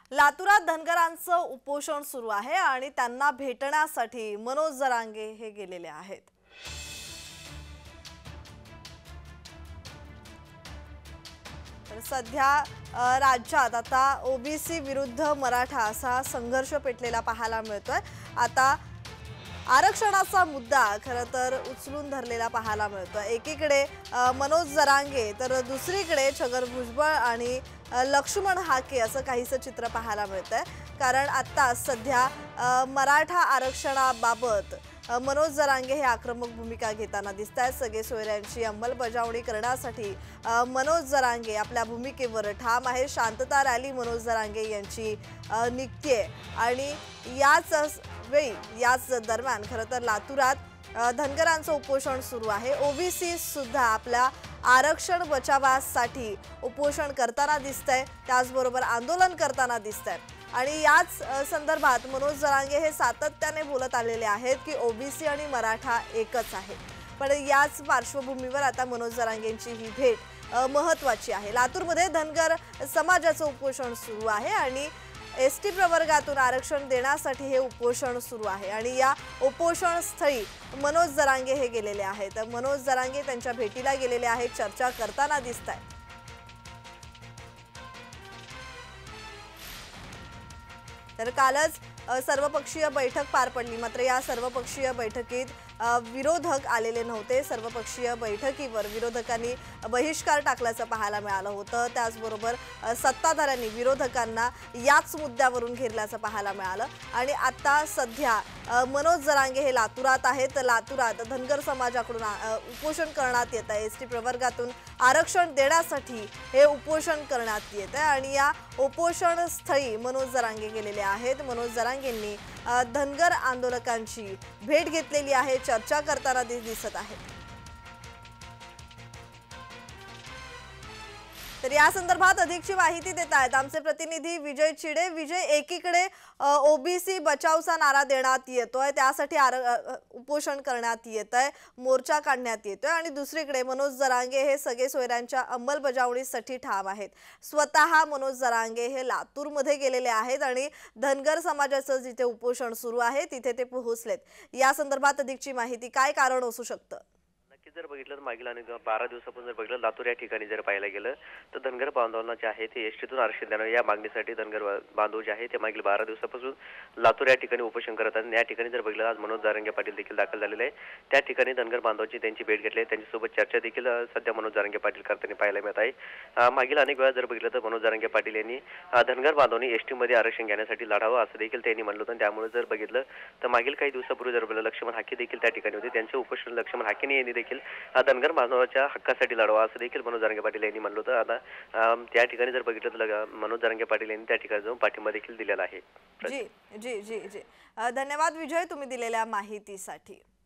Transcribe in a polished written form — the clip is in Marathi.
लातूरात धनगरांचं उपोषण सुरू आहे आणि त्यांना भेटण्यासाठी मनोज जरांगे हे गेलेले आहेत। तर सध्या राज्यात आता ओबीसी विरुद्ध मराठा असा संघर्ष पेटलेला पाहायला मिळतोय। आता आरक्षणाचा मुद्दा खरं तर उचलून धरलेला पाहायला मिळतोय। एकीकडे मनोज जरांगे तर दुसरीकडे छगन भुजबळ आणि लक्ष्मण हाके असं काहीसं चित्र पाहायला मिळतंय। कारण आता सध्या मराठा आरक्षणाबाबत मनोज जरांगे हे आक्रमक भूमिका घेताना दिसतात। सगळे सोयऱ्यांची अंमलबजावणी करण्यासाठी मनोज जरांगे आपल्या भूमिकेवर ठाम आहे। शांतता रॅली मनोज जरांगे यांची निघते आणि याच दरम्यान खरं तर लातूरात धनगरांचं उपोषण सुरू आहे। ओबीसी सुद्धा आपल्या आरक्षण बचावासाठी उपोषण करताना दिसतंय, त्याचबरोबर आंदोलन करताना दिसतंय। आणि याच संदर्भात मनोज जरांगे हे सातत्याने बोलत आलेले आहेत की ओबीसी आणि मराठा एकच आहे। पण याच पार्श्वभूमीवर आता मनोज जरांगेंची ही भेट महत्त्वाची आहे। लातूरमध्ये धनगर समाजाचं उपोषण सुरू आहे आणि एसटी प्रवर्गातून आरक्षण देण्यासाठी हे उपोषण सुरू आहे आणि या उपोषण स्थळी मनोज जरांगे हे गेलेले आहेत। मनोज जरांगे त्यांच्या भेटीला गेलेले आहेत, चर्चा करताना दिसतायत। तर कालच सर्वपक्षीय बैठक पार पडली, मात्र या सर्वपक्षीय बैठकीत विरोधक आलेले नव्हते। सर्वपक्षीय बैठकीवर विरोधकांनी बहिष्कार टाकल्याचं पाहायला मिळालं होतं। त्याचबरोबर सत्ताधाऱ्यांनी विरोधकांना याच मुद्द्यावरून घेरल्याचं पाहायला मिळालं आणि आता सध्या मनोज जरांगे हे लातूरात आहेत। लातूरात धनगर समाजाकडून उपोषण करण्यात येत आहे। एसटी प्रवर्गातून आरक्षण देण्यासाठी हे उपोषण करण्यात येत आहे आणि या उपोषण स्थळी मनोज जरांगे गेलेले आहेत। मनोज जरांगेंनी धनगर आंदोलकांची भेट घेतलेली आहे, चर्चा करताना दिसत आहेत। तर या संदर्भात अधिकची माहिती देत आहेत आमचे प्रतिनिधी विजय चिडे। विजय, एकीकडे ओबीसी बचावचा नारा देण्यात येतोय, त्यासाठी उपोषण करण्यात येतंय, मोर्चा काढण्यात येतोय आणि दुसरीकडे मनोज जरांगे हे सगळे सोयऱ्यांच्या अंमलबजावणीसाठी ठाम आहेत। स्वतः मनोज जरांगे हे लातूरमध्ये गेलेले आहेत आणि धनगर समाजाचं जिथे उपोषण सुरू आहे तिथे ते पोहोचलेत। या संदर्भात अधिकची माहिती, काय कारण असू शकतं? जर बघितलं तर मागील आणि 12 दिवसापासून जर बघितलं लातूर या ठिकाणी जर पाहायला गेलं तर धनगर बांधवांना जे आहे ते एसटीतून आरक्षण देणं या मागणीसाठी धनगर बांधव जे आहे ते मागील 12 दिवसापासून लातूर या ठिकाणी उपोषण करत आहेत। या ठिकाणी जर बघितलं आज मनोज जरांगे पाटील देखील दाखल झालेले आहे। त्या ठिकाणी धनगर बांधवांची त्यांची भेट घेतली आहे, त्यांच्यासोबत चर्चा देखील सध्या मनोज जरांगे पाटील करताना पाहायला मिळत आहे। मागील अनेक वेळा जर बघितलं तर मनोज जरांगे पाटील यांनी धनगर बांधवांनी एसटीमध्ये आरक्षण घेण्यासाठी लढावं असं देखील त्यांनी म्हणलं होतं। त्यामुळे जर बघितलं तर मागील काही दिवसापूर्वी जर बघितलं लक्ष्मण हाके देखील त्या ठिकाणी होते, त्यांचे उपोषण लक्ष्मण हाकेने यांनी देखील धनगर बांधवाच्या हक्कासाठी लढवा असं देखील मनोज जरांगे पाटील यांनी म्हणलं होतं। आता त्या ठिकाणी जर बघितलं तर मनोज जरांगे पाटील यांनी त्या ठिकाणी जाऊन पाठिंबा देखील दिलेला आहे। जी जी जी जी धन्यवाद विजय, तुम्ही दिलेल्या माहितीसाठी।